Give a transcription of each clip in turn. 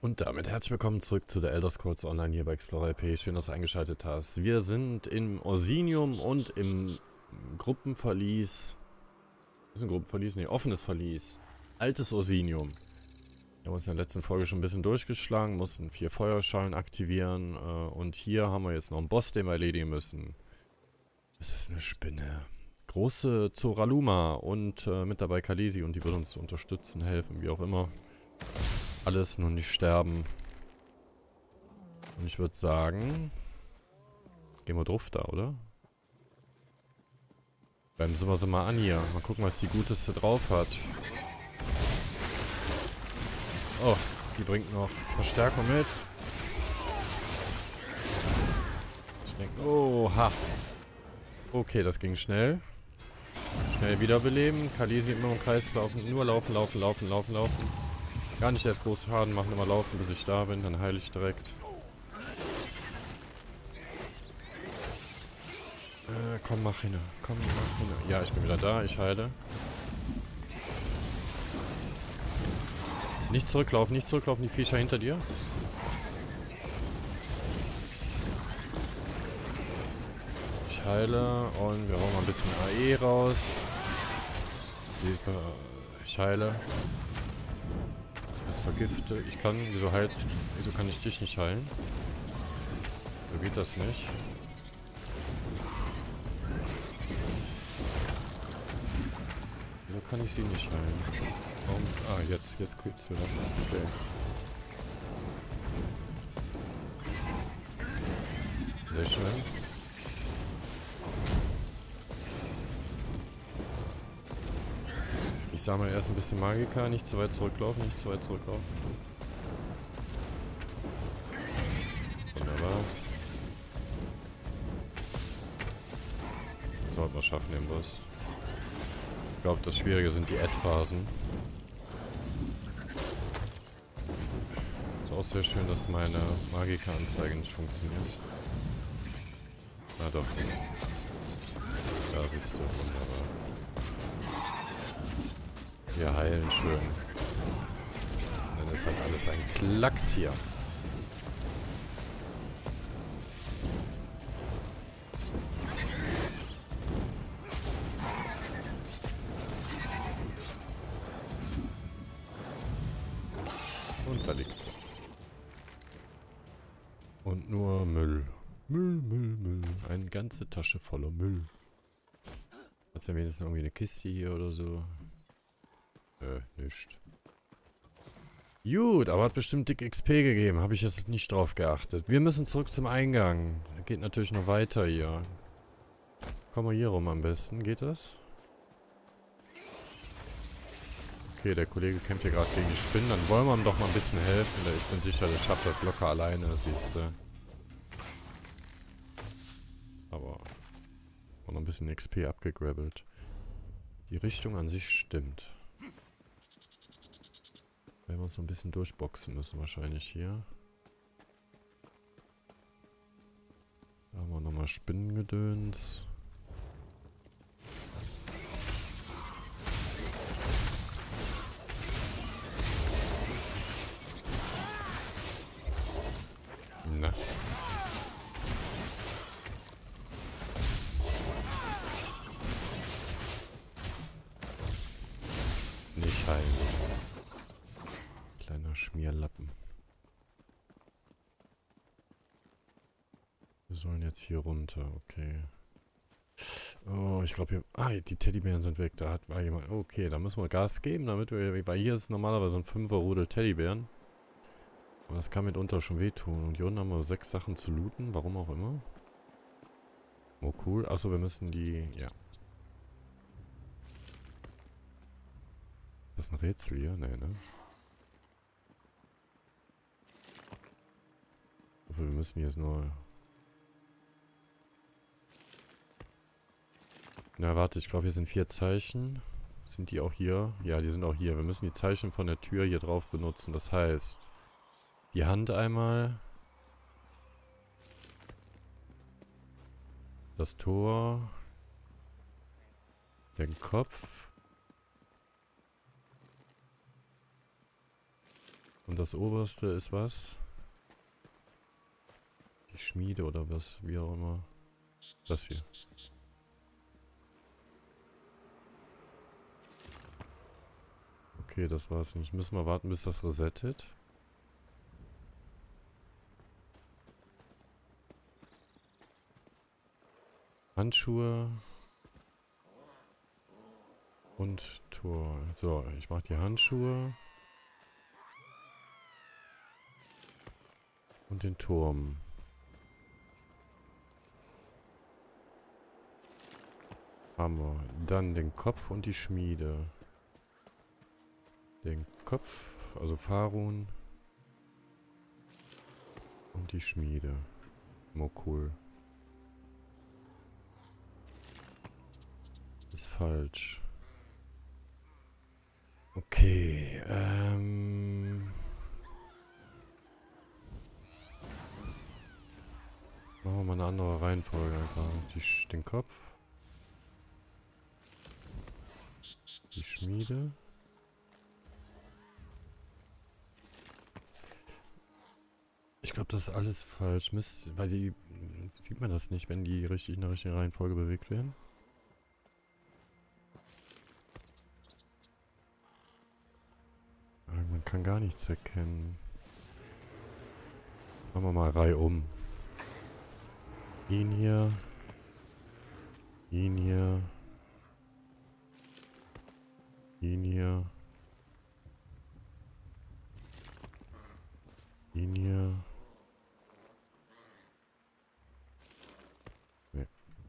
Und damit herzlich willkommen zurück zu der Elder Scrolls Online hier bei Explorer LP. Schön, dass du eingeschaltet hast. Wir sind im Orsinium und im Gruppenverlies. Was ist ein Gruppenverlies? Ne, offenes Verlies. Altes Orsinium. Wir haben uns in der letzten Folge schon ein bisschen durchgeschlagen, mussten 4 Feuerschalen aktivieren. Und hier haben wir jetzt noch einen Boss, den wir erledigen müssen. Das ist eine Spinne. Große Zoraluma und mit dabei Khaleesi, und die wird uns unterstützen, helfen, wie auch immer. Alles nur nicht sterben. Und ich würde sagen, gehen wir drauf da, oder? Bremsen wir sie mal an hier. Mal gucken, was die Guteste drauf hat. Oh, die bringt noch Verstärkung mit. Ich denke, oha. Okay, das ging schnell. Schnell wiederbeleben. Khaleesi immer im Kreis laufen. Nur laufen, laufen, laufen, laufen, laufen. Gar nicht erst groß Schaden machen, immer laufen, bis ich da bin. Dann heile ich direkt. Komm, mach hin. Komm, mach hin. Ja, ich bin wieder da. Ich heile. Nicht zurücklaufen, nicht zurücklaufen. Die Viecher hinter dir. Ich heile und wir holen mal ein bisschen AE raus. Ich heile. Das vergifte. Ich kann. Wieso kann ich dich nicht heilen? So geht das nicht. Wieso kann ich sie nicht heilen? Warum? Ah, jetzt quitzt wieder. Okay. Sehr schön. Ich sammle erst ein bisschen Magika, nicht zu weit zurücklaufen, nicht zu weit zurücklaufen. Wunderbar. Sollten wir schaffen, den Boss. Ich glaube, das Schwierige sind die Ad-Phasen. Ist auch sehr schön, dass meine Magika-Anzeige nicht funktioniert. Na doch. Da siehst du, wunderbar. Wir heilen schön. Und dann ist halt alles ein Klacks hier. Und da liegt sie. Und nur Müll. Müll. Eine ganze Tasche voller Müll. Hat's ja wenigstens irgendwie eine Kiste hier oder so? Nicht. Gut, aber hat bestimmt dick XP gegeben. Habe ich jetzt nicht drauf geachtet. Wir müssen zurück zum Eingang. Geht natürlich noch weiter hier. Kommen wir hier rum am besten. Geht das? Okay, der Kollege kämpft hier gerade gegen die Spinnen. Dann wollen wir ihm doch mal ein bisschen helfen. Ich bin sicher, der schafft das locker alleine, siehst du. Aber noch ein bisschen XP abgegrabbelt. Die Richtung an sich stimmt. Werden wir uns noch ein bisschen durchboxen müssen wahrscheinlich hier. Da haben wir nochmal Spinnengedöns. Na. Nicht heilen. Kleiner Schmierlappen. Wir sollen jetzt hier runter, okay. Oh, ich glaube hier... Ah, die Teddybären sind weg. War jemand... Okay, da müssen wir Gas geben, damit wir... Weil hier ist normalerweise ein 5er-Rudel Teddybären. Aber das kann mitunter schon wehtun. Und hier unten haben wir 6 Sachen zu looten, warum auch immer. Oh, cool. Achso, wir müssen die... Ja. Das ist ein Rätsel hier? Nee, ne? Wir müssen jetzt nur... Na, warte, ich glaube, hier sind 4 Zeichen. Sind die auch hier? Ja, die sind auch hier. Wir müssen die Zeichen von der Tür hier drauf benutzen. Das heißt, die Hand einmal. Das Tor. Den Kopf. Und das oberste ist was? Die Schmiede oder was, wie auch immer. Das hier. Okay, das war's nicht. Müssen wir warten, bis das resettet. Handschuhe. Und Tor. So, ich mache die Handschuhe. Und den Turm. Haben wir. Dann den Kopf und die Schmiede. Den Kopf, also Farun. Und die Schmiede. Cool. Ist falsch. Okay, machen wir mal eine andere Reihenfolge einfach. Den Kopf. Die Schmiede. Ich glaube, das ist alles falsch. Weil die... Sieht man das nicht, wenn die richtig in der richtigen Reihenfolge bewegt werden? Man kann gar nichts erkennen. Machen wir mal reihum. Ihn hier. Ihn hier. Ihn hier. Ihn hier. Nee.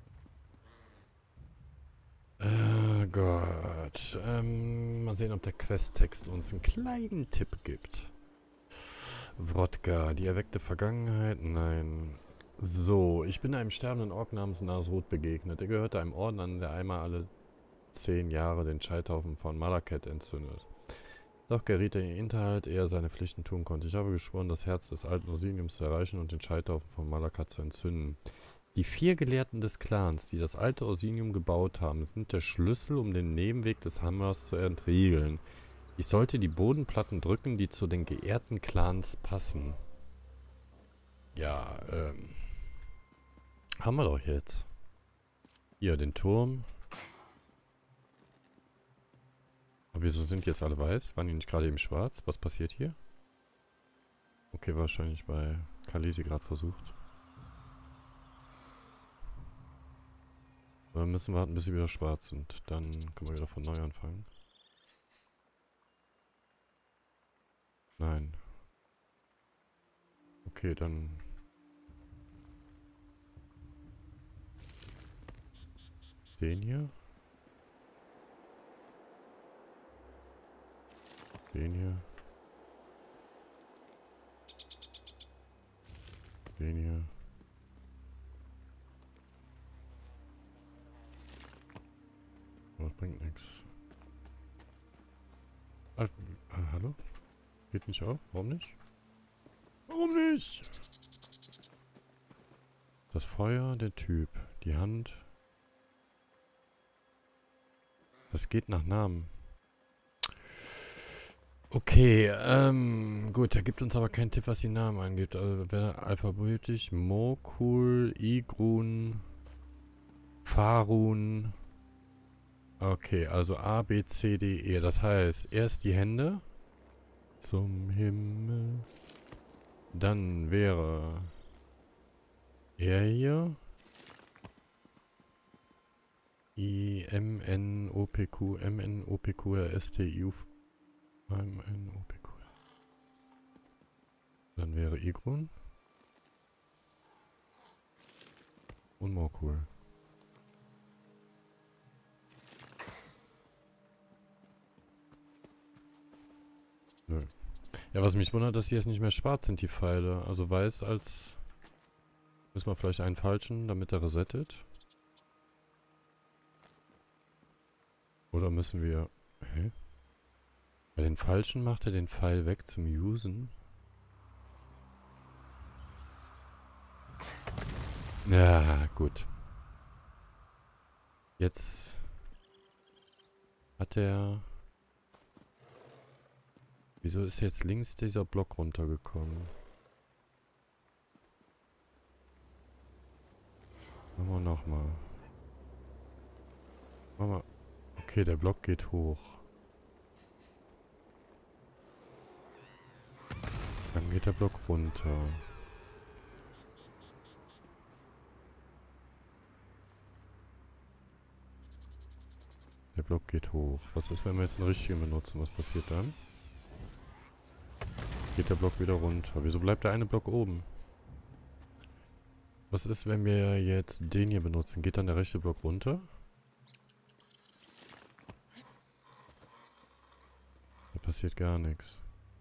Gott. Mal sehen, ob der Questtext uns einen kleinen Tipp gibt. Wodka, die erweckte Vergangenheit? Nein. So, ich bin einem sterbenden Ork namens Nasrud begegnet. Er gehörte einem Orden an, der einmal alle 10 Jahre den Scheiterhaufen von Malaket entzündet. Doch geriet er in den Hinterhalt, ehe er seine Pflichten tun konnte. Ich habe geschworen, das Herz des alten Osiniums zu erreichen und den Scheiterhaufen von Malakat zu entzünden. Die 4 Gelehrten des Clans, die das alte Osinium gebaut haben, sind der Schlüssel, um den Nebenweg des Hammers zu entriegeln. Ich sollte die Bodenplatten drücken, die zu den geehrten Clans passen. Ja, haben wir doch jetzt. Hier, den Turm. Aber wieso sind die jetzt alle weiß? Waren die nicht gerade eben schwarz? Was passiert hier? Okay, wahrscheinlich bei Khaleesi gerade versucht. Wir müssen warten, bis sie wieder schwarz sind. Dann können wir wieder von neu anfangen. Nein. Okay, dann... Den hier. Den hier. Den hier. Aber das bringt nichts. Hallo? Geht nicht auf? Warum nicht? Warum nicht? Das Feuer, der Typ. Die Hand. Das geht nach Namen. Okay, gut, er gibt uns aber keinen Tipp, was die Namen angeht. Also wäre alphabetisch Morkul, Igrun, Farun. Okay, also A, B, C, D, E. Das heißt, erst die Hände. Zum Himmel. Dann wäre er hier. I, M, N, O, P, Q, M, N, O, P, Q, R, S, T, U, M, N, O, P, Q. Dann wäre Igrun. Und Morkul. Nö. Ja, was mich wundert, dass die jetzt nicht mehr schwarz sind, die Pfeile. Also weiß als... Müssen wir vielleicht einen falschen, damit er resettet. Oder müssen wir... Hä? Bei den falschen macht er den Pfeil weg zum Usen. Ja, gut. Jetzt hat er Wieso ist jetzt links dieser Block runtergekommen? Machen wir nochmal. Machen wir. Okay, der Block geht hoch. Dann geht der Block runter. Der Block geht hoch. Was ist, wenn wir jetzt einen richtigen benutzen? Was passiert dann? Geht der Block wieder runter. Wieso bleibt der eine Block oben? Was ist, wenn wir jetzt den hier benutzen? Geht dann der rechte Block runter? Da passiert gar nichts.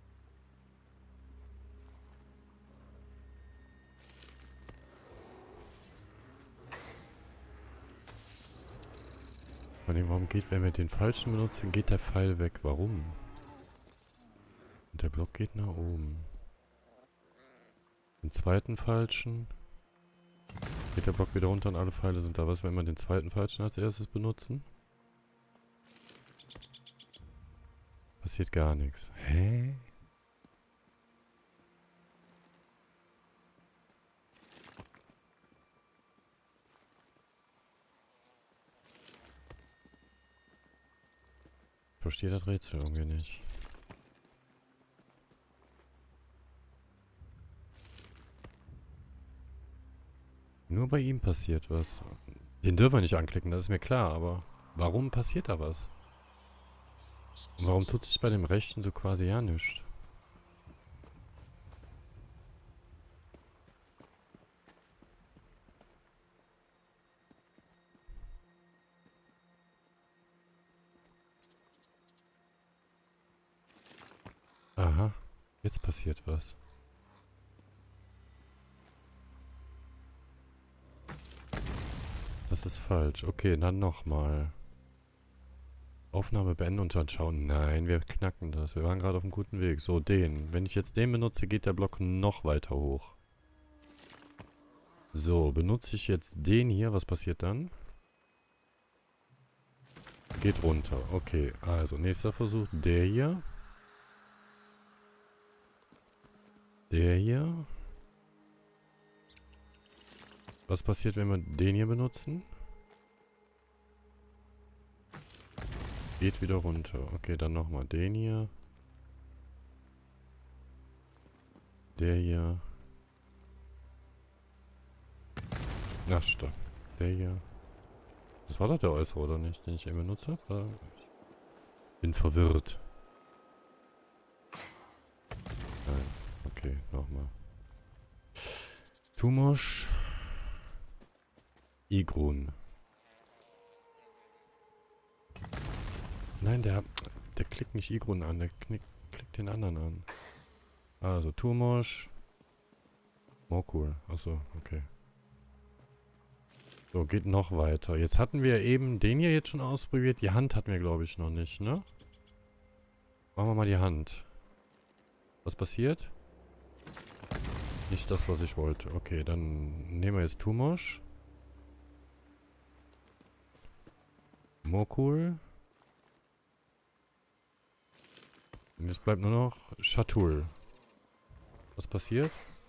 Vor allem, warum geht, wenn wir den falschen benutzen, geht der Pfeil weg? Warum? Und der Block geht nach oben. Den zweiten falschen geht der Block wieder runter und alle Pfeile sind da. Was, wenn wir den zweiten falschen als erstes benutzen? Passiert gar nichts. Hä? Ich verstehe das Rätsel irgendwie nicht. Nur bei ihm passiert was. Den dürfen wir nicht anklicken, das ist mir klar, aber warum passiert da was? Und warum tut sich bei dem rechten so quasi ja nichts? Aha, jetzt passiert was. Das ist falsch. Okay, dann nochmal. Aufnahme beenden und dann schauen. Nein, wir knacken das. Wir waren gerade auf einem guten Weg. So, den. Wenn ich jetzt den benutze, geht der Block noch weiter hoch. So, benutze ich jetzt den hier. Was passiert dann? Geht runter. Okay, also nächster Versuch. Der hier. Der hier. Was passiert, wenn wir den hier benutzen? Geht wieder runter. Okay, dann nochmal den hier. Der hier. Ach, stopp. Der hier. Das war doch der äußere, oder nicht? Den ich eben benutzt habe? Ich bin verwirrt. Nein. Okay, nochmal. Tumosch. Igrun. Nein, der klickt nicht Igrun an, der klickt den anderen an. Also, Tumosch. Morkul. Achso, okay. So, geht noch weiter. Jetzt hatten wir eben den hier jetzt schon ausprobiert. Die Hand hatten wir, glaube ich, noch nicht, ne? Machen wir mal die Hand. Was passiert? Nicht das, was ich wollte. Okay, dann nehmen wir jetzt Tumosch. Morkul. Und jetzt bleibt nur noch Shatul. Was passiert?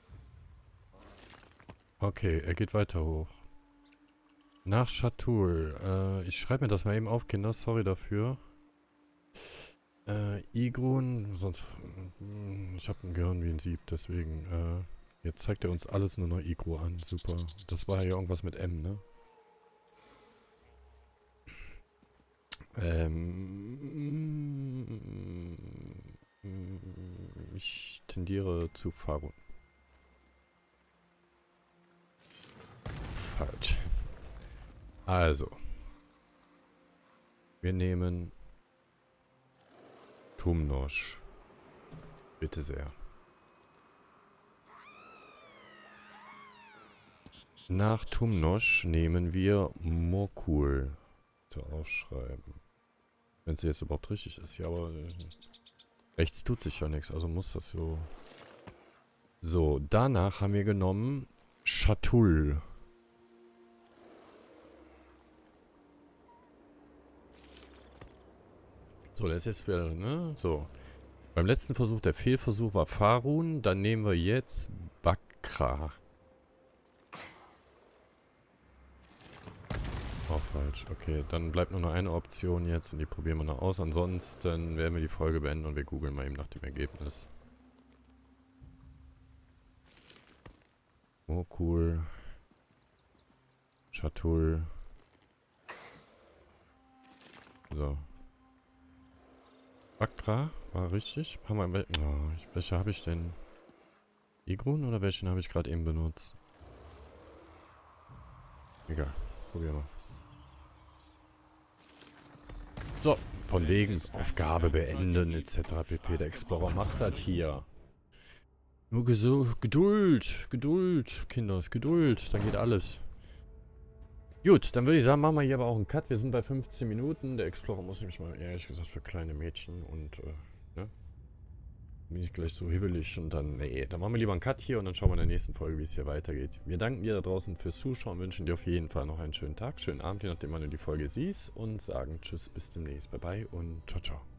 Okay, er geht weiter hoch. Nach Shatul. Ich schreibe mir das mal eben auf, Kinder. Sorry dafür. Igrun. Sonst... ich habe ein Gehirn wie ein Sieb, deswegen... jetzt zeigt er uns alles nur noch Igru an. Super. Das war ja irgendwas mit M, ne? Ich tendiere zu Farun. Falsch. Also. Wir nehmen Tumnosch. Bitte sehr. Nach Tumnosch nehmen wir Morkul. Bitte aufschreiben. Wenn es jetzt überhaupt richtig ist. Ja, aber rechts tut sich ja nichts. Also muss das so... So, danach haben wir genommen Shatul. So, das ist wieder, ne? So. Beim letzten Versuch, der Fehlversuch war Farun. Dann nehmen wir jetzt Bakra. Oh, falsch. Okay, dann bleibt nur noch eine Option jetzt und die probieren wir noch aus. Ansonsten werden wir die Folge beenden und wir googeln mal eben nach dem Ergebnis. Oh, cool. Chatul. So. Bakra war richtig. Haben wir, oh, welche habe ich denn? Igrun oder welchen habe ich gerade eben benutzt? Egal. Probieren wir. So, von wegen Aufgabe beenden etc. pp. Der Explorer macht das hier. Nur Geduld, Geduld, Kinders, Geduld, dann geht alles. Gut, dann würde ich sagen, machen wir hier aber auch einen Cut. Wir sind bei 15 Minuten. Der Explorer muss nämlich mal, ehrlich gesagt, für kleine Mädchen und, ne? Bin ich gleich so hibbelig und dann, nee, dann machen wir lieber einen Cut hier und dann schauen wir in der nächsten Folge, wie es hier weitergeht. Wir danken dir da draußen fürs Zuschauen, wünschen dir auf jeden Fall noch einen schönen Tag, schönen Abend, je nachdem, wann du die Folge siehst und sagen Tschüss, bis demnächst, bye bye und ciao, ciao.